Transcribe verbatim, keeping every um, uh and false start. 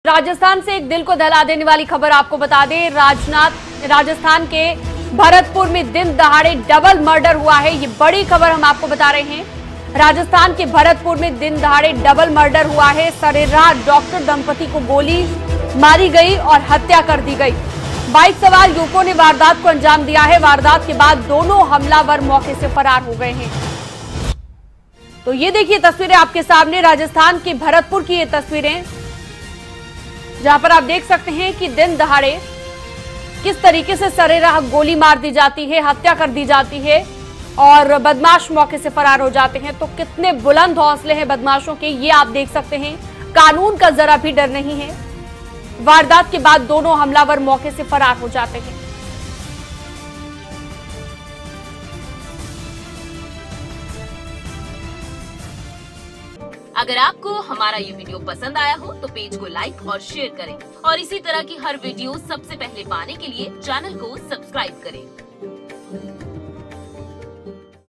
राजस्थान से एक दिल को दहला देने वाली खबर आपको बता दें। राजनाथ राजस्थान के भरतपुर में दिन दहाड़े डबल मर्डर हुआ है। ये बड़ी खबर हम आपको बता रहे हैं। राजस्थान के भरतपुर में दिन दहाड़े डबल मर्डर हुआ है। सरेराह डॉक्टर दंपति को गोली मारी गई और हत्या कर दी गई। बाइक सवार युवकों ने वारदात को अंजाम दिया है। वारदात के बाद दोनों हमलावर मौके से फरार हो गए हैं। तो ये देखिए तस्वीरें आपके सामने, राजस्थान के भरतपुर की ये तस्वीरें, जहां पर आप देख सकते हैं कि दिन दहाड़े किस तरीके से सरेराह गोली मार दी जाती है, हत्या कर दी जाती है और बदमाश मौके से फरार हो जाते हैं। तो कितने बुलंद हौसले हैं बदमाशों के, ये आप देख सकते हैं। कानून का जरा भी डर नहीं है। वारदात के बाद दोनों हमलावर मौके से फरार हो जाते हैं। अगर आपको हमारा ये वीडियो पसंद आया हो तो पेज को लाइक और शेयर करें और इसी तरह की हर वीडियो सबसे पहले पाने के लिए चैनल को सब्सक्राइब करें।